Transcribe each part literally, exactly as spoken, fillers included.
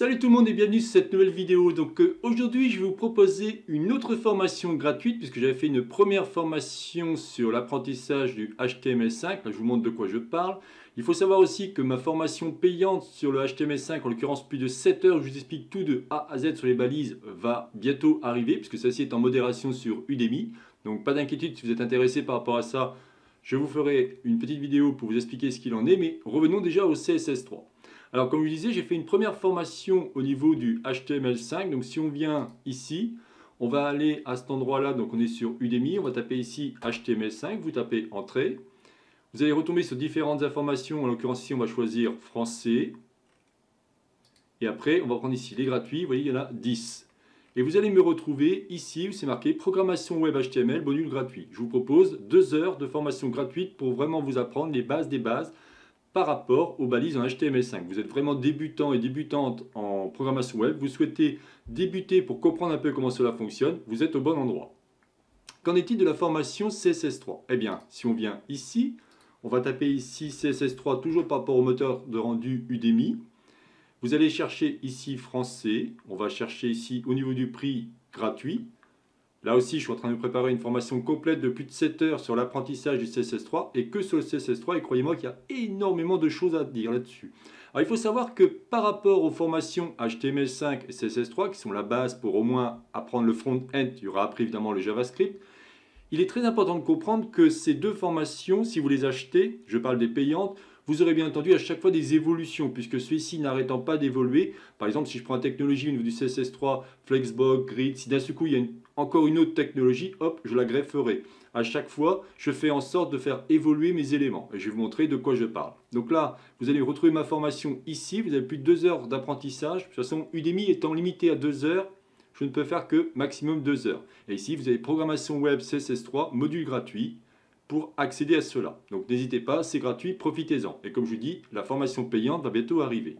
Salut tout le monde et bienvenue sur cette nouvelle vidéo. Donc euh, aujourd'hui je vais vous proposer une autre formation gratuite puisque j'avais fait une première formation sur l'apprentissage du H T M L cinq. Là je vous montre de quoi je parle. Il faut savoir aussi que ma formation payante sur le H T M L cinq, en l'occurrence plus de sept heures, où je vous explique tout de A à Z sur les balises, va bientôt arriver puisque celle-ci est en modération sur Udemy. Donc pas d'inquiétude si vous êtes intéressé par rapport à ça. Je vous ferai une petite vidéo pour vous expliquer ce qu'il en est, mais revenons déjà au C S S trois. Alors comme je vous disais, j'ai fait une première formation au niveau du H T M L cinq. Donc si on vient ici, on va aller à cet endroit-là, donc on est sur Udemy, on va taper ici H T M L cinq, vous tapez Entrée. Vous allez retomber sur différentes informations, en l'occurrence ici on va choisir Français. Et après on va prendre ici les gratuits, vous voyez il y en a dix. Et vous allez me retrouver ici où c'est marqué Programmation Web H T M L, module gratuit. Je vous propose deux heures de formation gratuite pour vraiment vous apprendre les bases des bases par rapport aux balises en H T M L cinq. Vous êtes vraiment débutant et débutante en programmation web, vous souhaitez débuter pour comprendre un peu comment cela fonctionne, vous êtes au bon endroit. Qu'en est-il de la formation C S S trois? Eh bien, si on vient ici, on va taper ici C S S trois, toujours par rapport au moteur de rendu Udemy. Vous allez chercher ici français, on va chercher ici au niveau du prix gratuit. Là aussi, je suis en train de préparer une formation complète de plus de sept heures sur l'apprentissage du C S S trois et que sur le C S S trois, et croyez-moi qu'il y a énormément de choses à dire là-dessus. Alors, il faut savoir que par rapport aux formations H T M L cinq et C S S trois, qui sont la base pour au moins apprendre le front-end, il y aura après évidemment le JavaScript, il est très important de comprendre que ces deux formations, si vous les achetez, je parle des payantes, vous aurez bien entendu à chaque fois des évolutions, puisque celui-ci n'arrêtant pas d'évoluer, par exemple si je prends la technologie au niveau du C S S trois, Flexbox, Grid, si d'un seul coup il y a une, encore une autre technologie, hop, je la grefferai. À chaque fois, je fais en sorte de faire évoluer mes éléments, et je vais vous montrer de quoi je parle. Donc là, vous allez retrouver ma formation ici, vous avez plus de deux heures d'apprentissage, de toute façon Udemy étant limité à deux heures, je ne peux faire que maximum deux heures. Et ici, vous avez programmation web C S S trois, module gratuit, pour accéder à cela. Donc n'hésitez pas, c'est gratuit, profitez-en. Et comme je vous dis, la formation payante va bientôt arriver.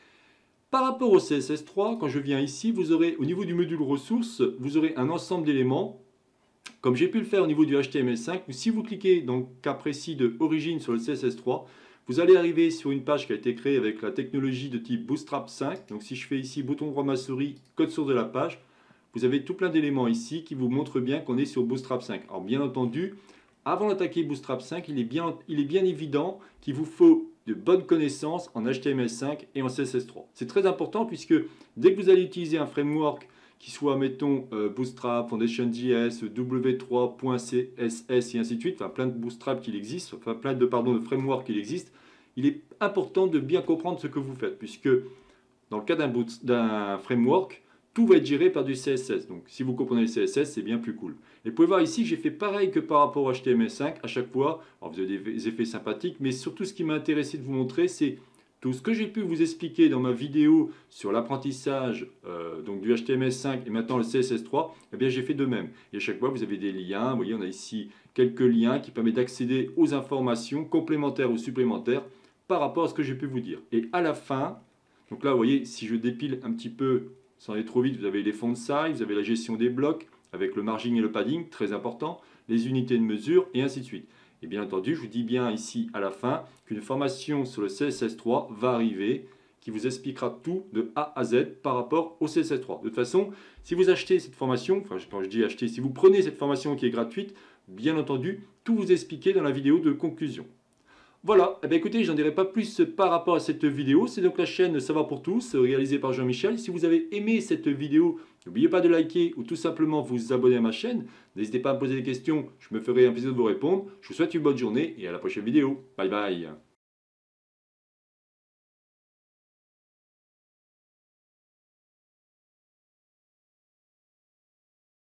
Par rapport au C S S trois, quand je viens ici, vous aurez au niveau du module ressources, vous aurez un ensemble d'éléments, comme j'ai pu le faire au niveau du H T M L cinq. Si vous cliquez dans le cas précis de origine sur le C S S trois, vous allez arriver sur une page qui a été créée avec la technologie de type Bootstrap cinq. Donc si je fais ici bouton droit de ma souris, code source de la page, vous avez tout plein d'éléments ici qui vous montrent bien qu'on est sur Bootstrap cinq. Alors bien entendu, avant d'attaquer Bootstrap cinq, il est bien, il est bien évident qu'il vous faut de bonnes connaissances en H T M L cinq et en C S S trois. C'est très important puisque dès que vous allez utiliser un framework qui soit, mettons, euh, Bootstrap, FoundationJS, W trois point C S S et ainsi de suite, enfin plein de Bootstrap qu'il existe, enfin plein de, pardon, de frameworks qu'il existe, il est important de bien comprendre ce que vous faites puisque dans le cas d'un d'un framework, tout va être géré par du C S S. Donc si vous comprenez le C S S, c'est bien plus cool. Et vous pouvez voir ici, j'ai fait pareil que par rapport au H T M L cinq. À chaque fois, alors vous avez des effets sympathiques, mais surtout ce qui m'a intéressé de vous montrer, c'est tout ce que j'ai pu vous expliquer dans ma vidéo sur l'apprentissage euh, donc du H T M L cinq et maintenant le C S S trois, eh bien j'ai fait de même. Et à chaque fois, vous avez des liens. Vous voyez, on a ici quelques liens qui permettent d'accéder aux informations complémentaires ou supplémentaires par rapport à ce que j'ai pu vous dire. Et à la fin, donc là, vous voyez, si je dépile un petit peu sans aller trop vite, vous avez les font size, vous avez la gestion des blocs avec le margin et le padding, très important, les unités de mesure et ainsi de suite. Et bien entendu, je vous dis bien ici à la fin qu'une formation sur le C S S trois va arriver qui vous expliquera tout de A à Z par rapport au C S S trois. De toute façon, si vous achetez cette formation, enfin quand je dis acheter, si vous prenez cette formation qui est gratuite, bien entendu, tout vous expliquer dans la vidéo de conclusion. Voilà, eh bien écoutez, j'en dirai pas plus par rapport à cette vidéo. C'est donc la chaîne Savoir pour tous, réalisée par Jean-Michel. Si vous avez aimé cette vidéo, n'oubliez pas de liker ou tout simplement vous abonner à ma chaîne. N'hésitez pas à me poser des questions, je me ferai un plaisir de vous répondre. Je vous souhaite une bonne journée et à la prochaine vidéo. Bye bye.